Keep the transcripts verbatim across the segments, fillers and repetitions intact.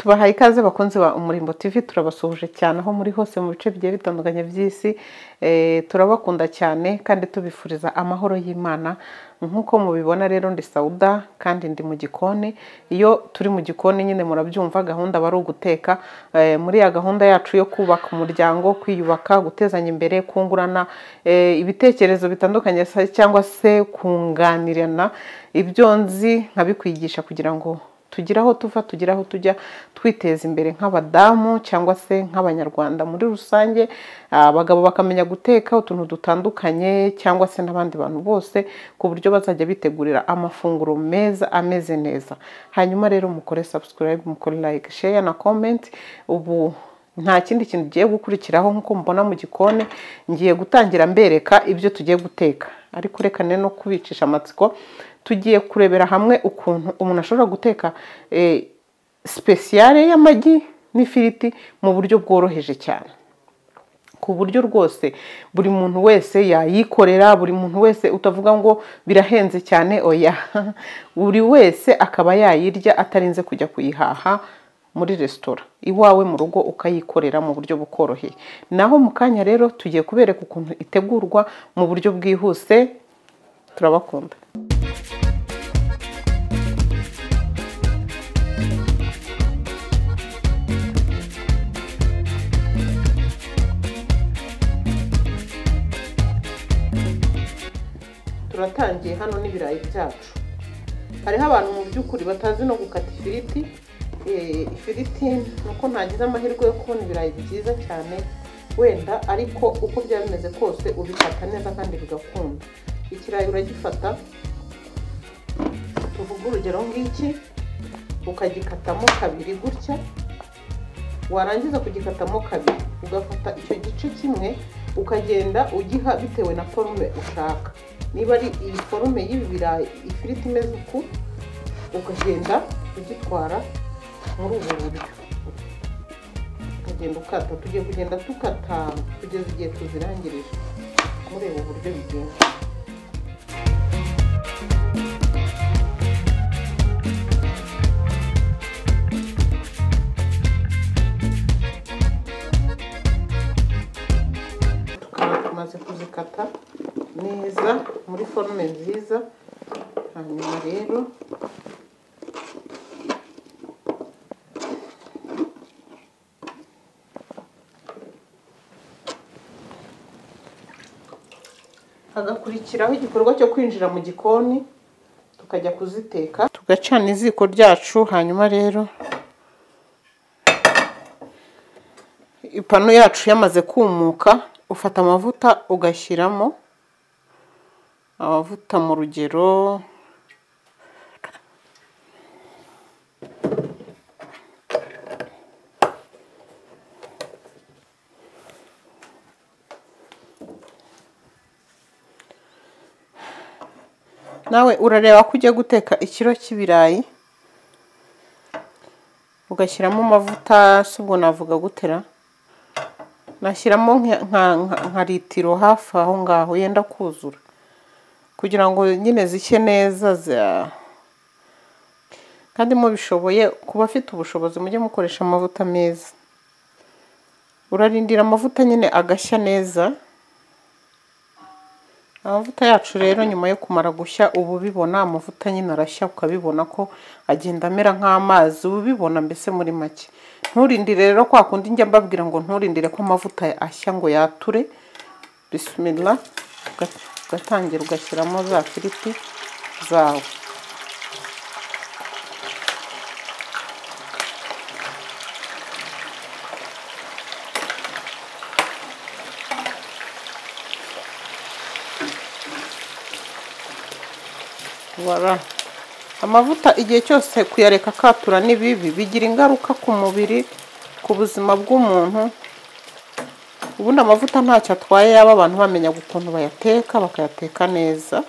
Tubahaye ikaze bakunzi ba Umurimbo T V, turabasuhuje cyane aho muri hose mu bice bigiye bitandukanye by'isi. E, turabakunda cyane kandi tubifuriza amahoro y'Imana. Nkuko mubibona rero ndi Sauda kandi ndi mu gikoni. Iyo turi mu gikoni nyine murabyumva gahunda bari uguteka. E, muri ya gahunda yacu yo kubaka umuryango, kwiyubaka, gutezanya imbere, kungurana e, ibitekerezo bitandukanye cyangwa se kunganirana ibyo nzi nkabikwigisha kugira ngo tugira aho tuva, tugira aho tujya, twiteza imbere nk'abadamu cyangwa se nk'abanyarwanda muri rusange. Abagabo bakamenya guteka utuntu dutandukanye cyangwa se n'abandi bantu bose ku buryo bazajya bitegurira amafunguro meza ameze neza. Hanyuma rero mukore subscribe, mukore like, share na comment. Ubu nta kindi kintu giye gukurikiraho nkuko mbona mu gikoni, ngiye gutangira mbereka ibyo tugiye guteka, ariko rekane no kubicisha amatsiko. Tugiye kurebera hamwe ukuntu umuntu ashobora guteka e, speciale y'amagi n'ifiriti mu buryo bworoheje cyane, ku buryo rwose buri muntu wese yayikorera, buri muntu wese utavuga ngo birahenze cyane, oya buri wese akaba yayirya atarinze kujya kuyihaha muri restaurant, iwawe mu rugo ukayikorera mu buryo bukoroheye. Naho mu kanya rero tugiye kubereka ukuntu itegurwa mu buryo bwihuse. Turabakunda. Turatangiye hano n'ibirayi byacu. Hariho abantu mu by'ukuri batazi no gukata ifiriti. E, ifiriti nuko ntagize amahirwe yo kubona ibirayi byiza cyane wenda, ariko uko byaba bimeze kose ubikata neza kandi bigakunda. Ikirayi uragifata, tuvuga urugero ngiki, ukagikatamo kabiri gutya. Warangiza kugikatamo kabiri ugafata icyo gice kimwe ukagenda ugiha bitewe na forume ushaka. Niba ari iyi forume y'ibirayi ifiriti imeze uku, ukagenda ugitwara muri ubu buryo, ukagenda ukata. Tugiye kugenda tukata kugeza igihe tuzirangirije. Mureba uburyo bigenda. Tumaze kuzikata neza muri forume nziza. Hanyuma rero hagakurikiraho igikorwa cyo kwinjira mu gikoni tukajya kuziteka, tugacana iziko ryacu. Hanyuma rero ipanu yacu yamaze kumuka, ufata amavuta ugashyiramo amavuta mu rugero nawe urareba ko ugiye guteka ikiro cy'ibirayi, ugashyiramo amavuta. Subwo navuga gutera, nashyiramo nka litiro hafi aho ngaho yenda kuzura, kugira ngo nyine zishye neza. Kandi mu bishoboye kuba afite ubushobozi mujye mukoresha amavuta meza. Urarindira amavuta nyine agashya neza. Amavuta yacu rero nyuma yo kumara gushya ubu bibona amavuta nyine arashya, ukabibona ko agenda amera nk'amazi, ubu bibona mbese muri make. Nturindire rero kwa kundi njya mbabwira ngo nturindire ko amavuta ashya ngo yature. Bismillah, ugatangira ugashyiramo za firiti zawe. Voilà. Amavuta igihe cyose kuyareka katura ni bibi, bigira ingaruka ku mubiri, ku buzima bw'umuntu. Ubundi amavuta ntacyo atwaye yaba abantu bamenya ukuntu bayateka, bakayateka neza.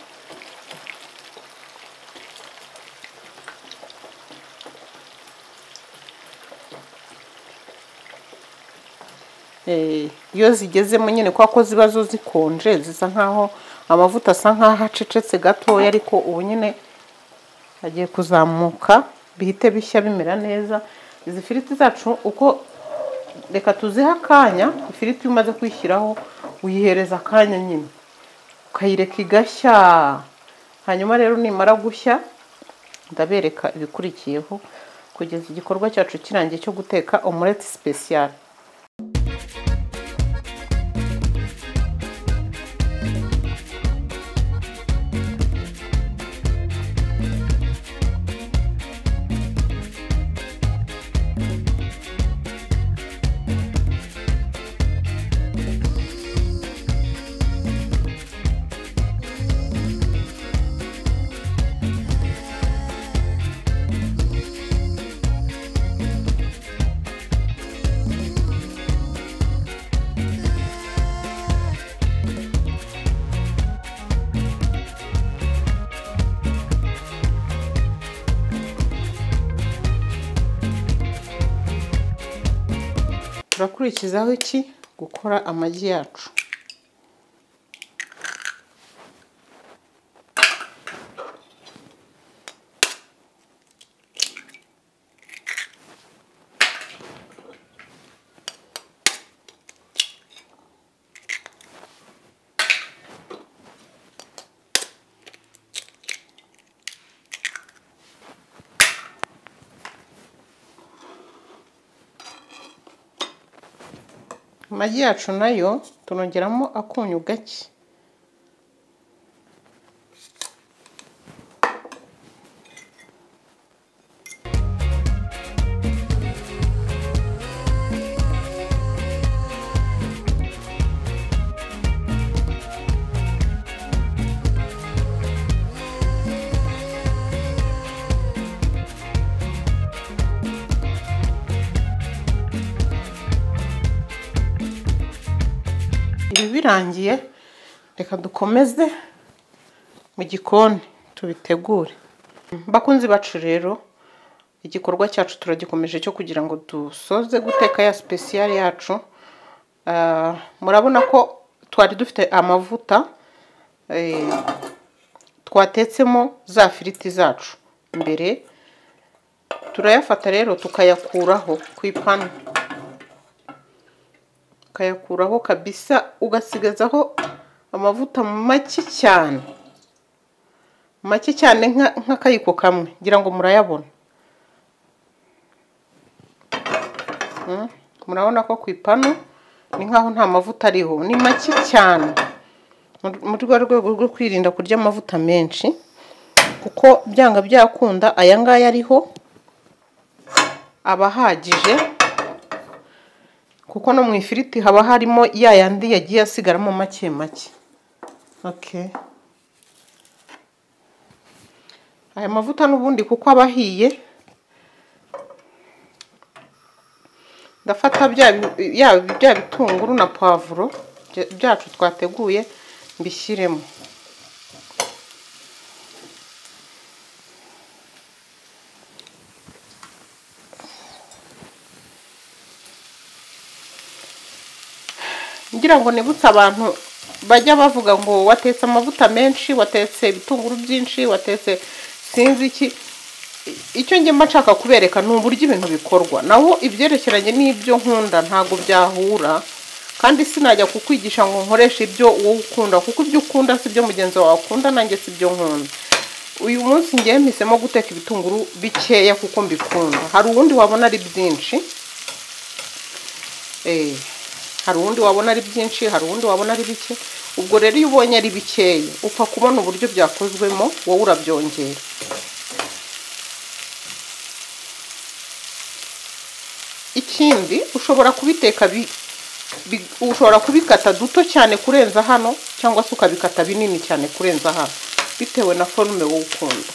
Eh, iyo zigezemo nyine kwa ko ziba zo zikonje, zisa nkaho amavuta asa nkaho acecetse gatoya, ariko ubu nyine agiye kuzamuka bihite bishya bimera neza. izi firiti zacu uko reka tuzihe akanya. Ifiriti umaze kwishyiraho uyihereza akanya nyine ukayireka igashya. Hanyuma rero nimara gushya ndabereka ibikurikiyeho kugeza igikorwa cyacu kirangiye cyo guteka omelette special. Turakurikizaho iki? Gukora amagi yacu. Amagi yacu nayo tunongeramo akunyu gake. Ibi birangiye reka dukomeze mu gikoni tubitegure. Bakunzi bacu rero igikorwa cyacu turagikomeje cyo kugira ngo dusoze guteka ya special yacu. Uh, murabona ko twari dufite amavuta eh, twatetsemo za firiti zacu mbere. Turayafata rero tukayakuraho ku ipanu, ukayakuraho kabisa ugasigazaho amavuta make cyane make cyane nk'akayiko kamwe, ngira ngo murayabona. Hmm. Murabona ko ku ipanu ni nkaho nta mavuta ariho, ni make cyane mu rwego rwo kwirinda kurya amavuta menshi, kuko byanga byakunda aya ngaya ariho abahagije, kuko no mu ifiriti haba harimo ya yandi yagiye asigaramo make make. Okay, aya mavuta n'ubundi kuko abahiye, ndafata bya ya bya bitunguru na poivro byacu twateguye mbishyiremo. Ngira ngo nibutse abantu bajya bavuga ngo watetse amavuta menshi, watetse ibitunguru byinshi, watetse sinzi iki. Icyo nge mba nshaka kubereka ni uburyo ibintu bikorwa, naho ibyerekeranye n'ibyo nkunda ntago byahura. Kandi sinajya kukwigisha ngo nkoreshe ibyo wowe ukunda, kuko ibyo ukunda si byo mugenzi wawe akunda, nanjye si byo nkunda. Uyu munsi ngiye mpisemo guteka ibitunguru bikeya kuko mbikunda. Hari uwundi wabona ari byinshi, eh hari uwundi wabona ari byinshi, hari uwundi wabona ari bike. Ubwo rero iyo ubonye ari bikeya upfa kubona uburyo byakozwemo, wowe urabyongera. Ikindi ushobora kubiteka bi, bi ushobora kubikata duto cyane kurenza hano, cyangwa se ukabikata binini cyane kurenza hano, bitewe na forme wowe ukunda.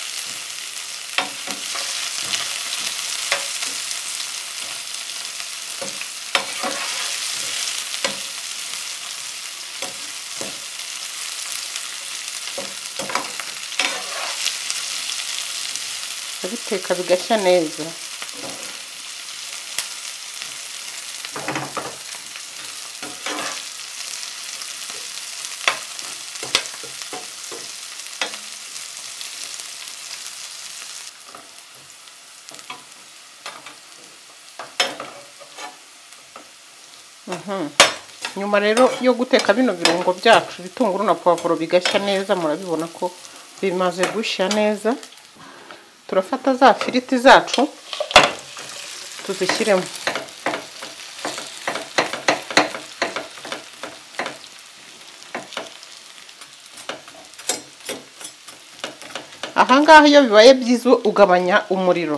Abiteka bigashya neza. nyuma rero yo guteka bino birungo byacu bitunguru na pavuro bigashya neza, murabibona ko bimaze gushya neza. Turafata za firiti zacu tuzishyiremo. Ahangaha iyo bibaye byiza ugabanya umuriro.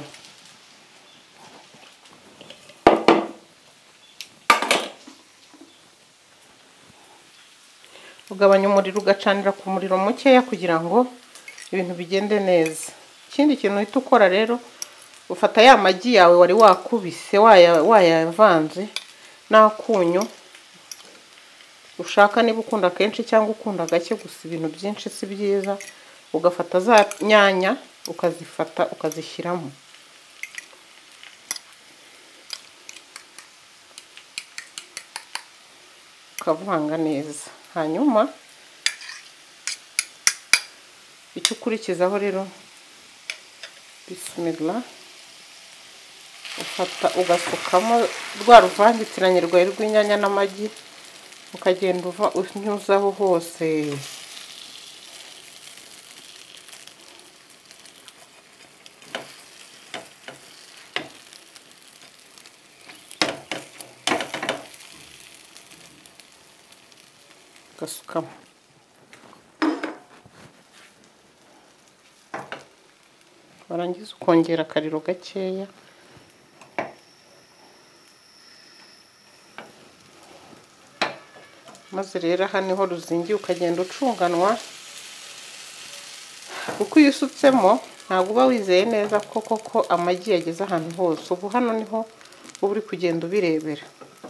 Ugabanya umuriro ugacanira ku muriro mukeya kugira ngo ibintu bigende neza. Ikindi kintu uhita ukora rero, ufata ya magi yawe wari wakubise wayavanze n'akunyu ushaka, niba ukunda kenshi cyangwa ukunda gake, gusa ibintu byinshi si byiza. Ugafata za nyanya ukazifata ukazishyiramo, ukavanga neza. Hanyuma icyo ukurikizaho rero, bismillah, ufata ugasukamo rwa ruvangitiranye rwawe rw'inyanya n'amagi, ukagenda uva unyuzaho hose. Ugasukamo. Warangiza ukongera akariro gakeya. Maze rero aha niho ruzingiye, ukagenda ucunganwa, kuko iyo usutsemo ntabwo uba wizeye neza ko koko amagi yageze ahantu hose. Ubu hano niho uba uri kugenda ubirebera.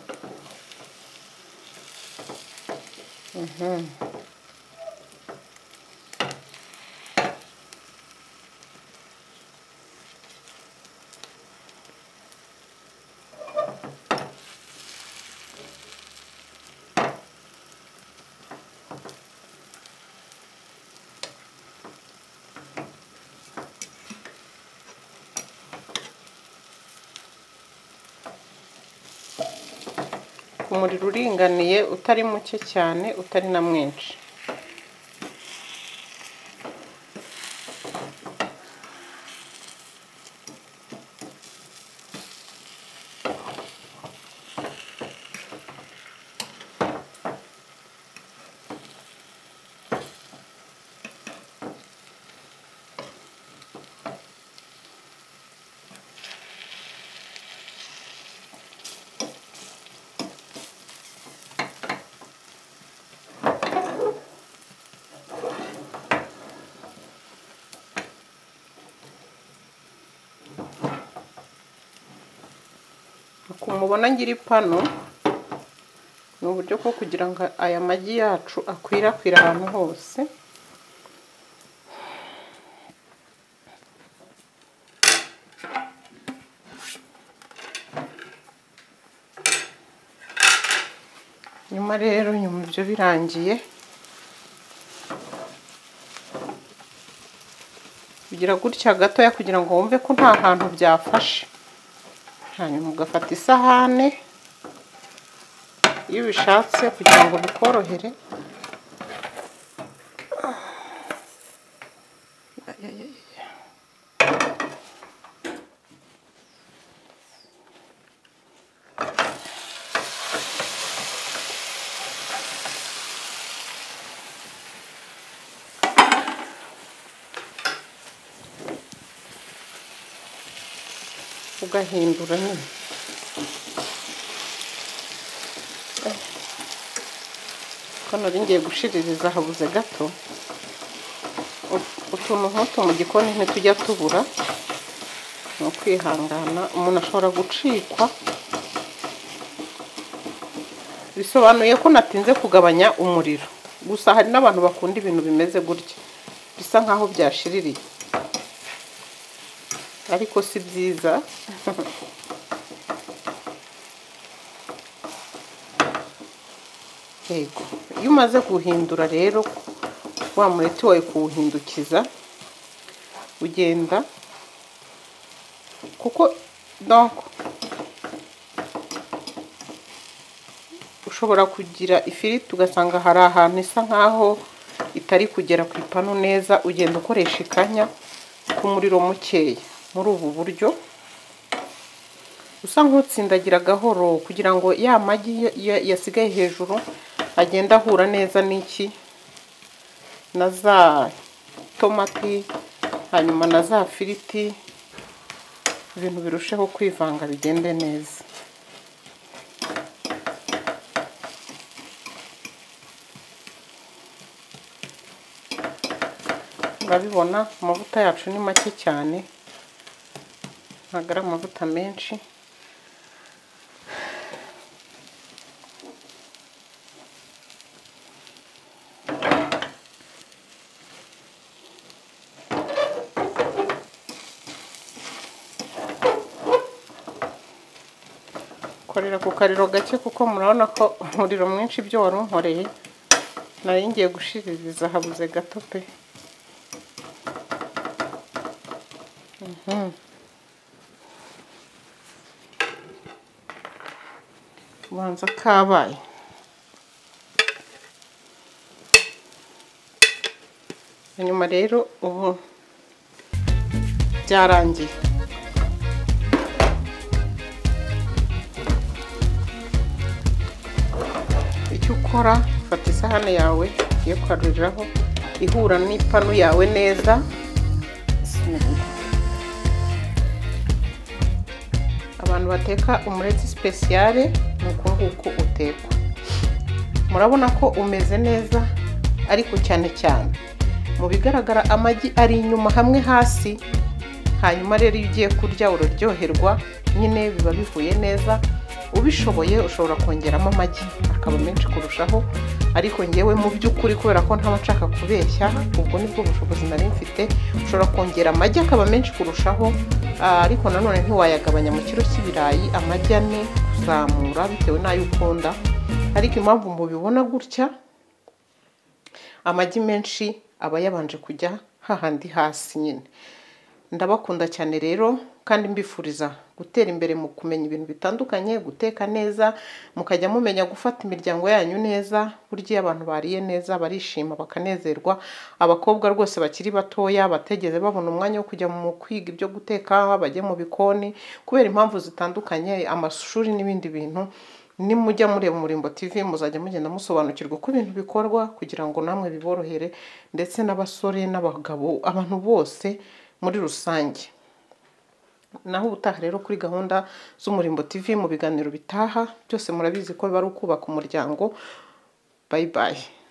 Umuriro uringaniye, utari muke cyane, utari na mwinshi. Kumubona ngira ipanu ni uburyo bwo kugira ngo aya magi yacu akwirakwira ahantu hose. Nyuma rero nyuma ibyo birangiye, kugira gutya gatoya kugira ngo wumve ko nta hantu byafashe. Hanyuma ugafata isahane iyo ubishatse kugira ngo bikorohere. Ugahindura nyine. Kano ngiye gushiririza habuze gato. Utuntu nk'utu mu gikoni ntitujya tubura, ni ukwihangana. Umuntu ashobora gucikwa. Bisobanuye ko natinze kugabanya umuriro, gusa hari n'abantu bakunda ibintu bimeze gutya bisa nkaho byashiririye, ariko si byiza. Yego, iyo umaze guhindura rero wa mureti wawe kuwuhindukiza, ugenda kuko donc ushobora kugira ifiriti ugasanga hari ahantu isa nkaho itari kugera ku ipanu neza, ugenda ukoresha ikanya ku muriro mukeya muri ubu buryo, usa nk'utsindagira gahoro kugira ngo ya magi yasigaye hejuru agenda ahura neza n'iki na za tomati hanyuma na za firiti, ibintu birusheho kwivanga bigende neza. Urabibona amavuta yacu ni make cyane, ntabwo ari amavuta menshi. Korera ku kariro gake kuko murabona ko umuriro mwinshi ibyo wari unkoreye nari ngiye gushiririza habuze gato pe. Ubanza kabaye. Hanyuma rero ubu byarangiye. Icyo ukora, fata isahani yawe ugiye kwaruriraho ihura n'ipanu yawe neza. Abantu bateka umureti speciale nuko nguko utekwa. Murabona ko umeze neza, ariko cyane cyane mu bigaragara amagi ari inyuma hamwe hasi. Hanyuma rero iyo ugiye kurya uraryoherwa, nyine biba bivuye neza. Ubishoboye ushobora kongeramo amagi akaba menshi kurushaho, ariko ngewe mu by'ukuri kubera ko ntaba nshaka kubeshya, ubwo nibwo bushobozi nari mfite, ushobora kongera amagi akaba menshi kurushaho, ariko nanone ntiwayagabanya mu kiro cy'ibirayi amagi ane kuzamura bitewe n'ayo ukunda. Ariko impamvu mubibona gutya, amagi menshi aba yabanje kujya hahandi hasi nyine. Ndabakunda cyane rero, kandi mbifuriza gutera imbere mu kumenya ibintu bitandukanye, guteka neza, mukajya mumenya gufata imiryango yanyu neza. Burya abantu bariye neza barishima bakanezerwa. Abakobwa rwose bakiri batoya bategeze babona umwanya wo kujya mu kwiga ibyo guteka, bajye mu bikoni kubera impamvu zitandukanye, amashuri n'ibindi bintu. Nimujya mureba Umurimbo T V muzajya mugenda musobanukirwa uko ibintu bikorwa kugira ngo namwe biborohere, ndetse n'abasore n'abagabo, abantu bose muri rusange. Naho ubutaha rero kuri gahunda z'Umurimbo T V mu biganiro bitaha, byose murabizi ko bari ukubaka umuryango. Bye bye.